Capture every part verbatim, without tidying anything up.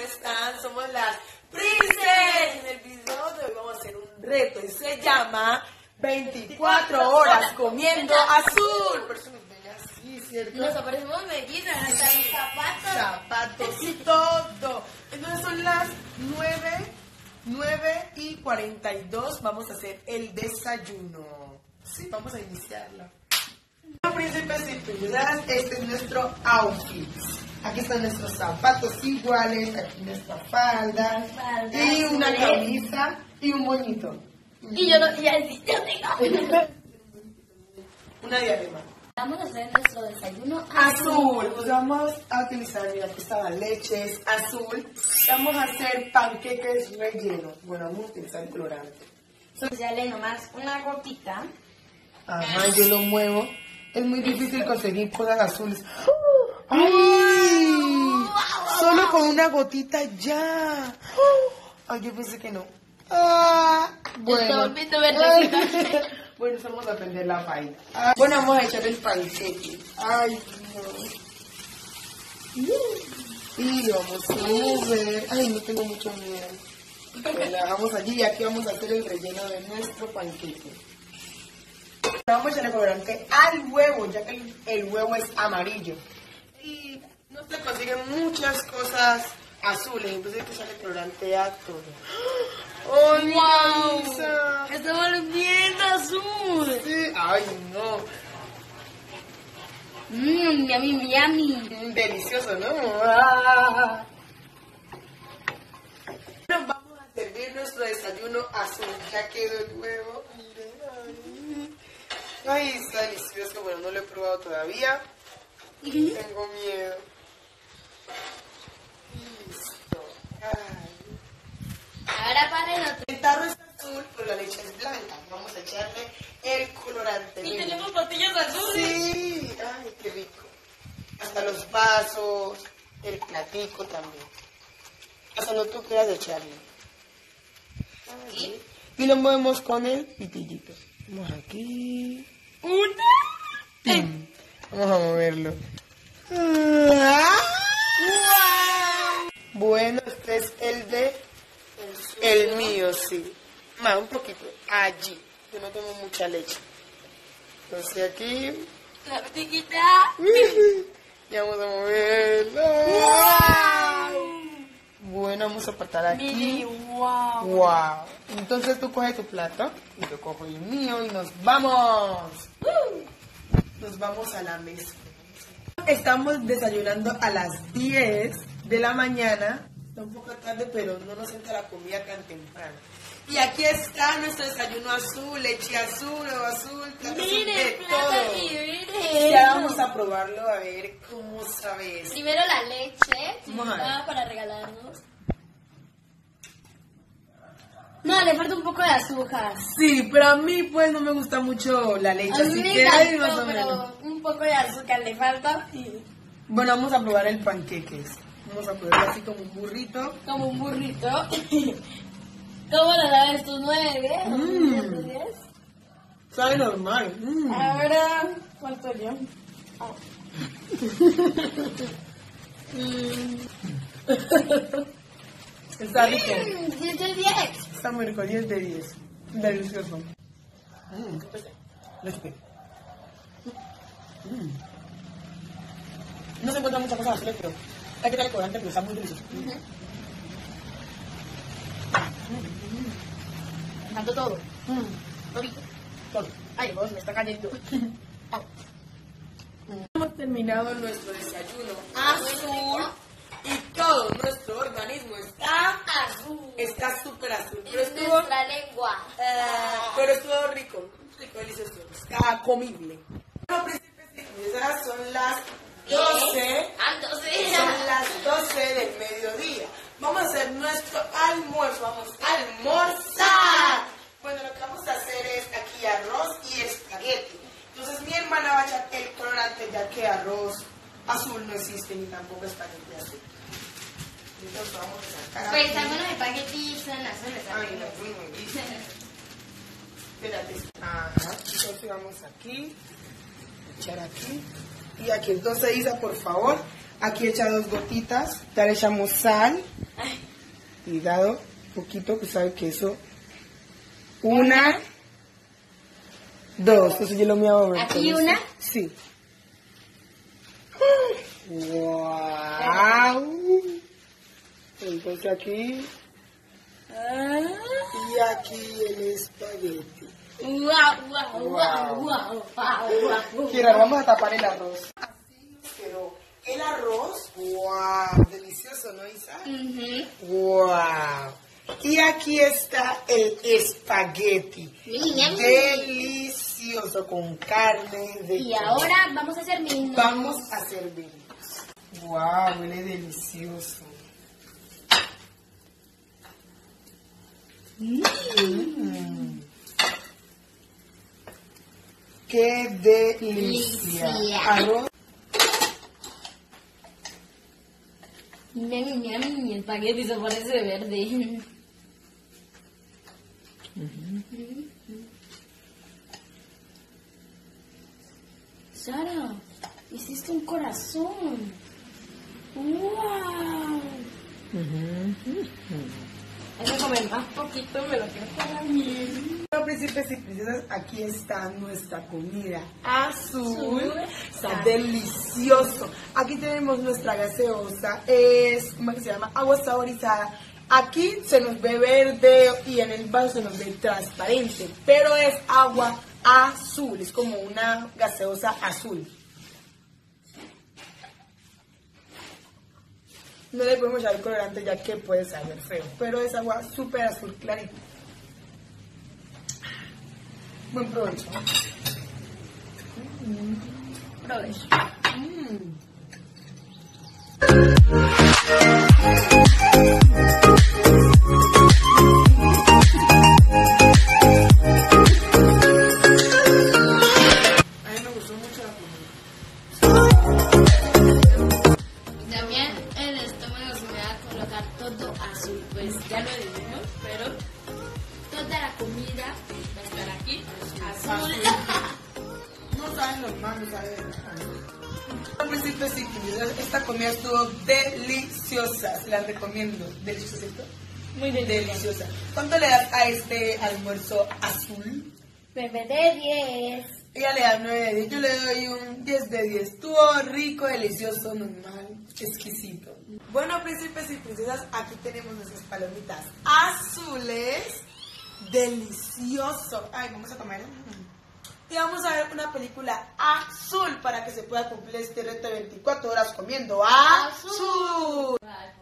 están? Somos las Princess. En el video de hoy vamos a hacer un reto y se llama veinticuatro horas comiendo azul. Por eso nos ven así, ¿cierto? Nos aparecemos mellizas, hasta los zapatos. Zapatos y todo. Entonces son las nueve, nueve y cuarenta y dos. Vamos a hacer el desayuno. Sí, vamos a iniciarla. Príncipes y princesas, este es nuestro outfit. Aquí están nuestros zapatos iguales, aquí nuestra falda, falda y una camisa y un moñito. Y yo no, ya, yo tengo una diadema. Vamos a hacer nuestro desayuno azul. azul. Pues vamos a utilizar, mira, aquí estaban leches azul. Vamos a hacer panqueques rellenos. Bueno, vamos a utilizar el colorante. Entonces ya le nomás una gotita. Ajá, yo lo muevo. Es muy difícil conseguir cosas azules. ¡Ay! Solo con una gotita ya. Ay, yo pensé que no. Ah, bueno. Bueno, vamos a aprender la vaina. Ah, bueno, vamos a echar el panqueque. Ay, no. Y vamos a mover. Ay, no tengo mucho miedo. Pues la dejamos allí y aquí vamos a hacer el relleno de nuestro panqueque. Vamos a echar el colorante al huevo, ya que el, el huevo es amarillo. Y no se consiguen muchas cosas azules, entonces hay que echarle colorante a todo. ¡Ay, wow! Lisa! ¡Está volviendo azul! Sí. ¡Ay, no! Mmm, yummy, yummy. Mm, delicioso, ¿no? ¡Ah! Bueno, vamos a servir nuestro desayuno azul. Ya quedó el huevo. Miren, ay, está delicioso. Bueno, no lo he probado todavía. Uh-huh. Tengo miedo. Listo. Ay. Ahora para el otro. El tarro es azul, pero la leche es blanca. Vamos a echarle el colorante. Y tenemos pastillas azules. Sí. Ay, qué rico. Hasta los vasos, el platico también. Hasta lo que tú quieras echarle. Ay, y lo movemos con el pitillito. Vamos aquí. Una. ¡Pim! Vamos a moverlo. Bueno, este es el de el mío, sí. Más un poquito. Allí. Yo no tomo mucha leche. Entonces aquí. La platiquita. Y vamos a moverlo. Bueno, vamos a apartar aquí. Mire, wow. Wow. Entonces tú coges tu plato y yo cojo el mío y nos vamos. Nos vamos a la mesa. Estamos desayunando a las diez de la mañana. Está un poco tarde, pero no nos entra la comida tan temprano. Y aquí está nuestro desayuno azul, leche azul, huevo azul, plato azul, de todo. Mire. Ya vamos a probarlo a ver cómo sabe eso. Primero la leche, Vamos a ver. para regalarnos. No, le falta un poco de azúcar. Sí, pero a mí pues no me gusta mucho la leche, A mí así me que ahí encantó, más o menos. pero un poco de azúcar le falta. Bueno, vamos a probar el panqueque. Vamos a probarlo así como un burrito. Como un burrito. ¿Cómo lo sabes tú? ¿Nueve? Mm. ¿Diez? Sabe normal. Mm. Ahora, ¿cuánto yo? Oh. mm. Está rico. Mm, diez de diez. Está muy rico, diez de diez. Delicioso. Mm, ¿qué pasa? Lo chupé. Mm. No se encuentra muchas cosas azules, pero hay que darle colorante, pero está muy delicioso. Uh-huh. Me faltó todo. Mm. Todito. Todo. Ay, vos me está cayendo. Oh. Mm. Hemos terminado nuestro desayuno azul y todo nuestro organismo está azul. está súper azul. Pero Es estuvo, nuestra lengua. uh, pero estuvo rico, rico, delicioso, está comible. Bueno, príncipes y princesas, son las doce. Ah, doce. Son las doce del mediodía. Vamos a hacer nuestro almuerzo. Vamos a almorzar. Bueno, lo que vamos a hacer es aquí arroz y espagueti. Entonces mi hermana va a echar el colorante, ya que arroz azul no existe ni tampoco espagueti azul. Entonces vamos a sacar. Pues algunos espaguetis son azules. Ay, no, muy bien. Espérate. Ajá. Entonces vamos aquí. Echar aquí. Y aquí. Entonces, Isa, por favor, Aquí echa dos gotitas, ya le echamos sal. Cuidado, poquito, que sabe que eso. Una, dos, entonces yo lo me hago. ¿Aquí una? Sí. ¡Wow! Entonces aquí. Y aquí el espagueti. Wow, wow, wow, wow, wow, wow. Kira, vamos a tapar el arroz. Así quedó el arroz. ¡Wow! Delicioso, ¿no, Isa? Uh-huh. ¡Wow! Y aquí está el espagueti. Delicioso, con carne de Y ahora vamos a servirnos. Vamos a servirnos. ¡Wow! Huele delicioso. Mm. ¡Qué delicia! Delicia. Arroz. Ñam, ñam, mi espagueti se parece verde. Sara, hiciste un corazón. ¡Wow! Hay que comer más poquito, me lo quiero para mí. Bueno, príncipes y princesas, aquí está nuestra comida azul. Está delicioso. Aquí tenemos nuestra gaseosa. Es, ¿cómo que se llama? Agua saborizada. Aquí se nos ve verde y en el vaso se nos ve transparente. Pero es agua azul. Es como una gaseosa azul. No le podemos echar el colorante ya que puede saber feo. Pero es agua súper azul clarita. Buen provecho. Mm. Provecho. Mm. A mí me gustó mucho la comida. También el estómago se me va a colocar todo azul. Pues ya lo dijimos, pero toda la comida va a estar aquí azul. No saben normal, no saben. Príncipes y princesas, esta comida estuvo deliciosa. Se la recomiendo. Deliciosa, ¿cierto? Muy delicioso. Deliciosa. ¿Cuánto le das a este almuerzo azul? Bebé de diez. Ella le da nueve de diez. Yo le doy un diez de diez. Estuvo rico, delicioso, normal, exquisito. Bueno, príncipes y princesas, aquí tenemos nuestras palomitas azules. Delicioso. Ay, vamos a comer. Y vamos a ver una película azul para que se pueda cumplir este reto de veinticuatro horas comiendo azul.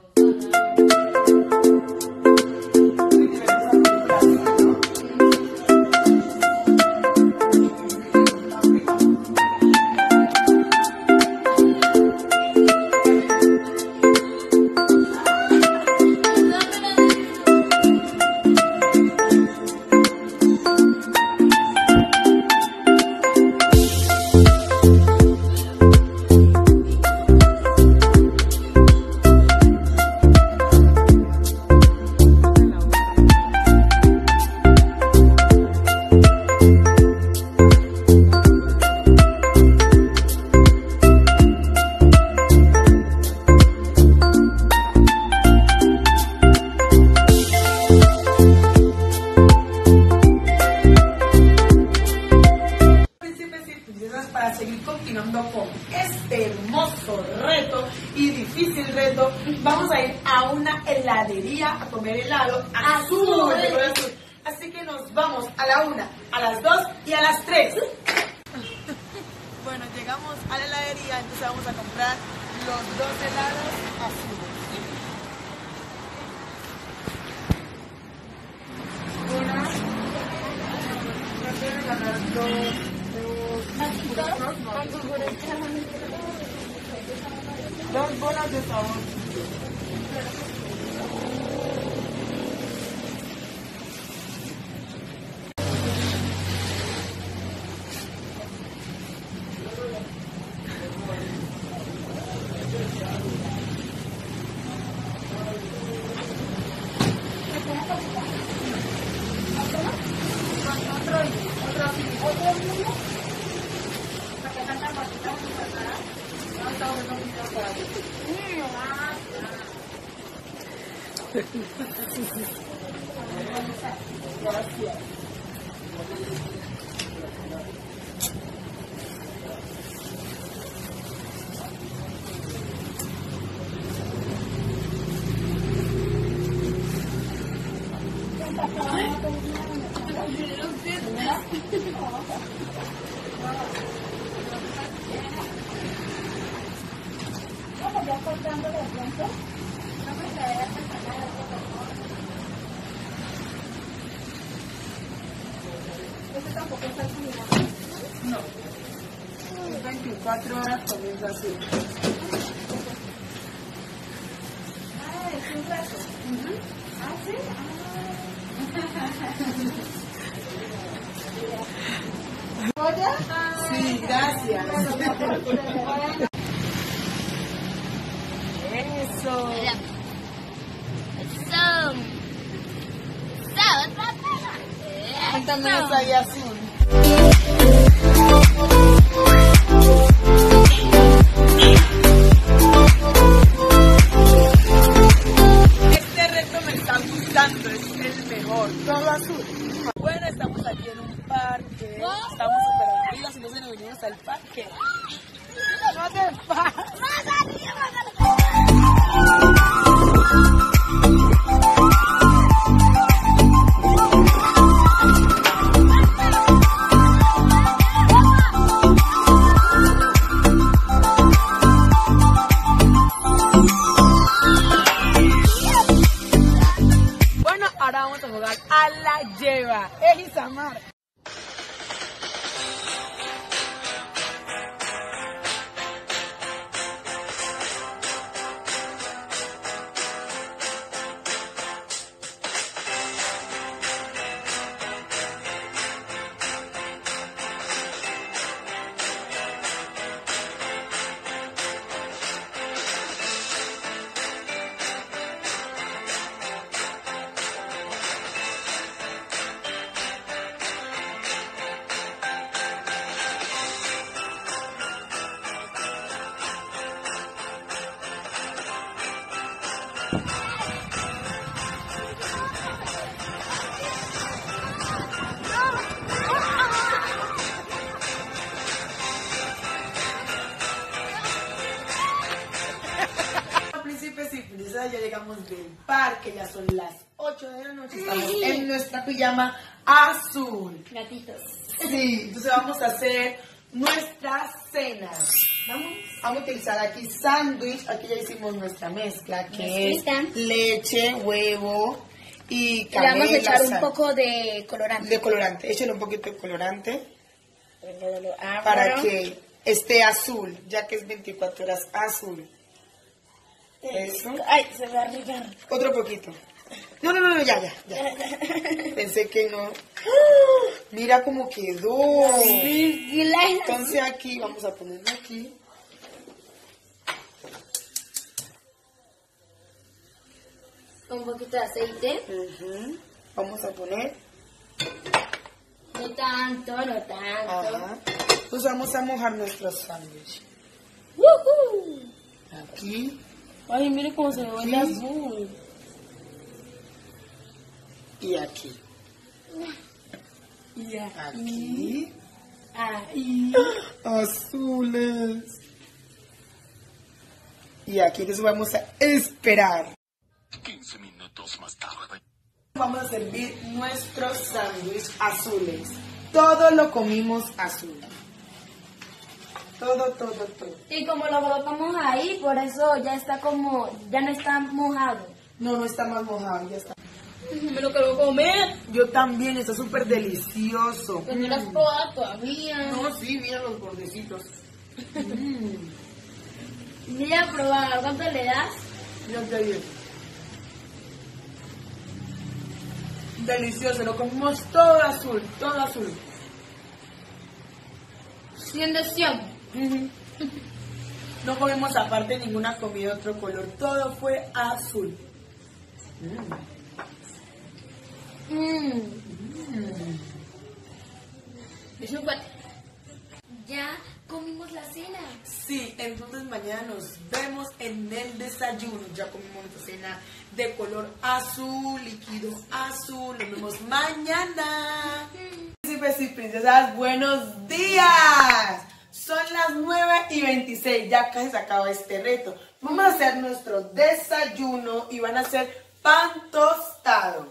Para seguir continuando con este hermoso reto y difícil reto, vamos a ir a una heladería a comer helado azul, de color azul. Así que nos vamos a la una, a las dos y a las tres. Bueno, llegamos a la heladería, entonces vamos a comprar los dos helados azules. Una, dos. Dos bolas de sabor. Otro, otro, otro. Gracias. No. veinticuatro horas comienza así. Ah, es un rato. Uh-huh. Ah, sí. Ah. ¿Oye? Sí, gracias. Eso. Mira. Eso. Eso, otra cosa. Cuéntame eso ahí azul. Este reto me está gustando, es el mejor. Todo azul. Bueno, estamos aquí en un parque. Estamos súper tranquilos y no se nos venimos al parque. No te pases. Bueno, ahora vamos a jugar a la lleva. Es Isamar. Ya llegamos del parque, ya son las ocho de la noche, estamos en nuestra pijama azul. Gatitos. Sí, entonces vamos a hacer nuestra cena. Vamos, vamos a utilizar aquí sándwich, aquí ya hicimos nuestra mezcla, que es leche, huevo y canela. Le vamos a echar un sal. poco de colorante. De colorante, échale un poquito de colorante Ah, para bueno. que esté azul, ya que es veinticuatro horas azul. Eso. Ay, se va a regar. Otro poquito. No, no, no, ya, ya, ya. Pensé que no. Mira cómo quedó. Entonces aquí, vamos a ponerlo aquí. Un poquito de aceite. Uh-huh. Vamos a poner. No tanto, no tanto. Ajá. Entonces vamos a mojar nuestro sándwich. ¡Woohoo! Aquí. Ay, mire cómo se ve el azul. Y aquí. Y Aquí. ahí. Azules. Y aquí entonces vamos a esperar. quince minutos más tarde. Vamos a servir nuestros sándwiches azules. Todo lo comimos azul. Todo, todo, todo. Y como lo colocamos ahí, por eso ya está como, ya no está mojado. No, no está más mojado, ya está. Me lo quiero comer. Yo también, está súper delicioso. Pues no lo has probado todavía. No, sí, mira los bordecitos. Mm. Mira a probar, ¿cuánto le das? Mira qué bien. Delicioso, lo comimos todo azul, todo azul. cien de cien. No comimos aparte ninguna comida de otro color, todo fue azul. Mm. Mm. Mm. Es súper. Ya comimos la cena. Sí, entonces mañana nos vemos en el desayuno. Ya comimos nuestra cena de color azul, líquido azul. Nos vemos mañana. Príncipes y princesas, buenos días. Son las nueve y veintiséis, ya casi se acaba este reto. Vamos a hacer nuestro desayuno y van a hacer pan tostado.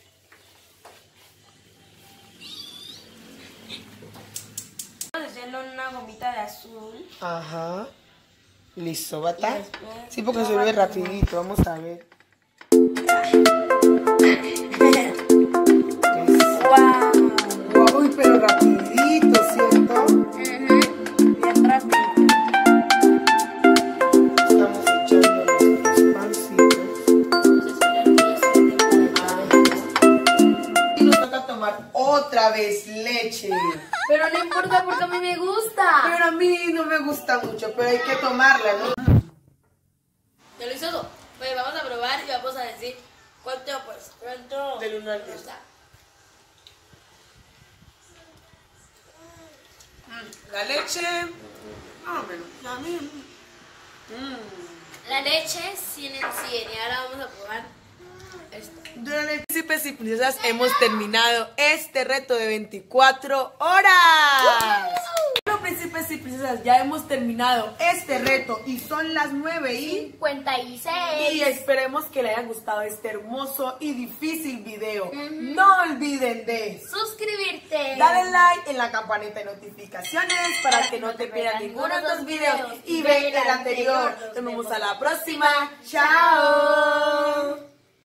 Vamos a hacerlo en una gomita de azul. Ajá. Listo, ¿bata? después Sí, porque lo se ve batimos. rapidito. Vamos a ver. ¡Wow! Uy, pero rapidito, ¿cierto? Bien rápido. Estamos echando los pancitos. Y nos toca tomar otra vez leche. Pero no importa porque a mí me gusta. Pero a mí no me gusta mucho, pero hay que tomarla, ¿no? ¿Ya lo hizo todo? Pues vamos a probar y vamos a decir cuánto, pues, cuánto. Del uno al diez. gusta. La leche. Ah, bueno, a mí. mm. La leche cien en cien y ahora vamos a probar esto. Durante Príncipes y princesas hemos terminado este reto de veinticuatro horas. Bueno, príncipes y princesas, ya hemos terminado este reto y son las nueve y... cincuenta y seis. Y esperemos que les haya gustado este hermoso y difícil video. No olviden de Suscribirte. darle like en la campanita de notificaciones para que no te pierdas ninguno de los videos y ve el anterior. Nos vemos a la próxima. Chao.